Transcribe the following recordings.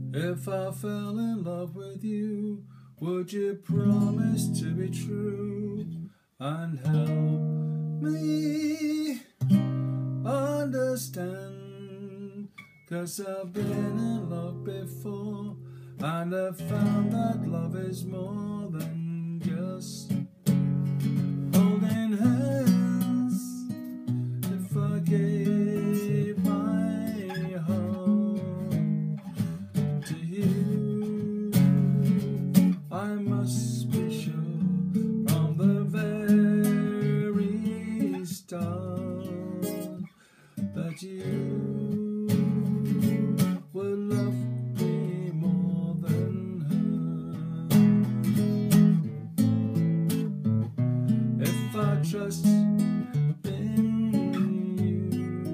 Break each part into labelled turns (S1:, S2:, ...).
S1: If I fell in love with you, would you promise to be true and help me understand? 'Cause I've been in love before, and I've found that love is more than just holding hands. If I gave my heart to you, I must be sure from the very start that you will love me more than her. If I trust in you,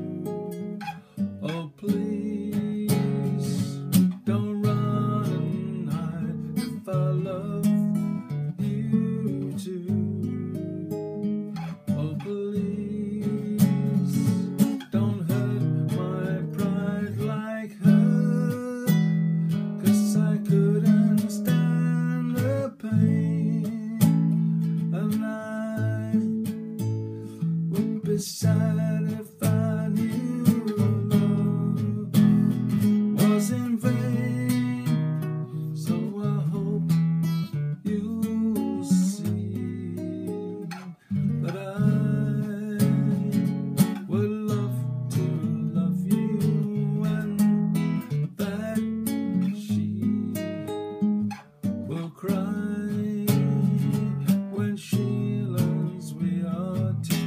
S1: oh please don't run and hide. If I love you too, oh please don't hurt my pride like her, 'cause I couldn't stand the pain, and I would be sad if I knew love was in vain. So I hope you'll see that I would love to love you, and that she will cry when she learns we are two.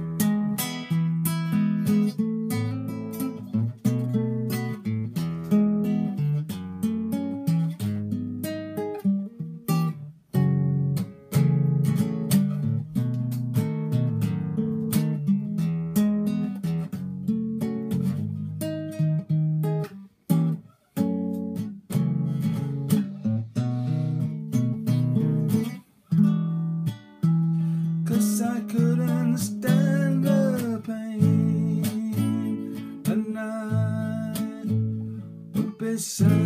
S1: 'Cause I couldn't stand the pain, and I would be sad